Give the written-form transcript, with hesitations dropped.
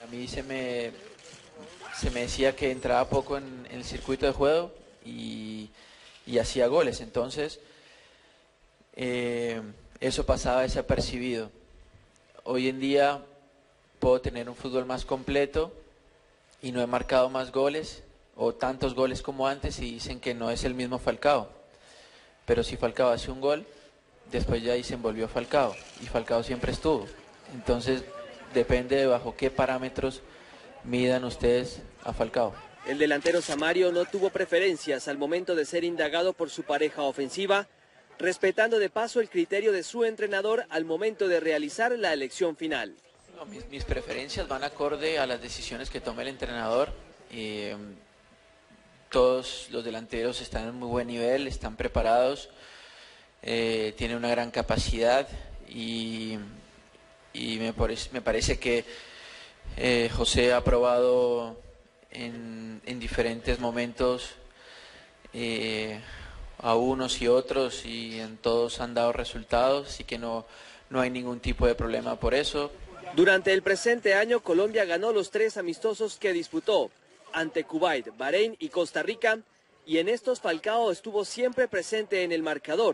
A mí se me decía que entraba poco en el circuito de juego y hacía goles, entonces eso pasaba desapercibido. Hoy en día puedo tener un fútbol más completo y no he marcado más goles o tantos goles como antes y dicen que no es el mismo Falcao. Pero si Falcao hace un gol, después ya dicen volvió Falcao y Falcao siempre estuvo. Entonces depende de bajo qué parámetros midan ustedes a Falcao. El delantero Samario no tuvo preferencias al momento de ser indagado por su pareja ofensiva, respetando de paso el criterio de su entrenador al momento de realizar la elección final. No, mis preferencias van acorde a las decisiones que tome el entrenador. Todos los delanteros están en muy buen nivel, están preparados, tienen una gran capacidad y me parece que José ha probado en diferentes momentos a unos y otros y en todos han dado resultados, así que no hay ningún tipo de problema por eso. Durante el presente año, Colombia ganó los 3 amistosos que disputó ante Kuwait, Bahrein y Costa Rica, y en estos Falcao estuvo siempre presente en el marcador.